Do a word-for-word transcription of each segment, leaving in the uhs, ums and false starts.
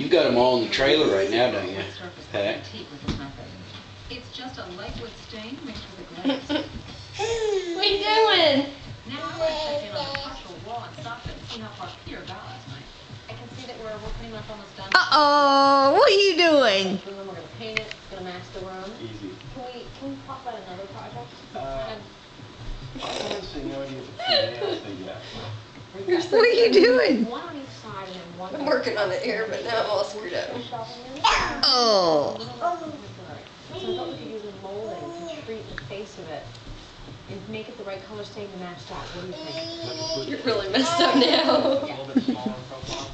You've got them all in the trailer right now, don't you, Pat? It's just a lightweight stain mixed with a glaze. What are you doing? Now I want to check in on the partial wall and soffit and see how far Peter got last night. I can see that we're, we're pretty much almost done. Uh-oh, what are you doing? We're going to paint it, it's going to match the room. Easy. Can we, can we talk about another project? Uh, honestly, no idea what the nails they got. What are you doing? One on each side and then one. I'm working on it here, but now I'm all screwed up. Oh. So I thought we could use a molding to treat the face of it and make it the right color stain to match that. What do you think? You're really messed up now. A little bit smaller profile.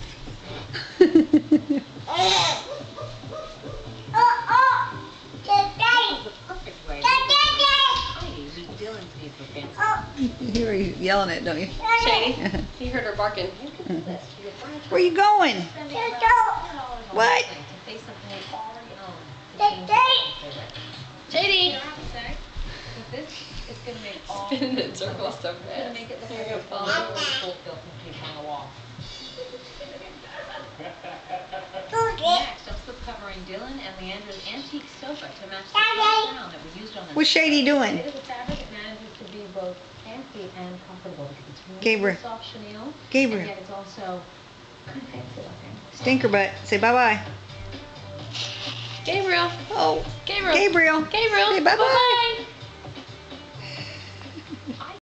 The perfect way. I use Dylan's teeth for fancy. You hear her yelling at it, don't you? Shady, he heard her barking. You could do this to your furniture. Where you going? Spending about ten dollars on What? this thing to face something they already own. To change the face of it. Shady! You don't have to say, but this is going to make all Spinning in circles so It's going to fast. make it look You're like gonna a fall. full full built piece on the wall. Next, let's put covering Dylan and Leandra's antique sofa to match the background that we used on the What's Shady doing? It is a fabric that manages to be both fancy and comfortable because it's really Gabriel. soft chenille. Gabriel. And yet it's also kind of fancy looking. Stinker butt. Say bye-bye. Gabriel. Oh, Gabriel. Gabriel. Gabriel. Say bye-bye. Bye-bye.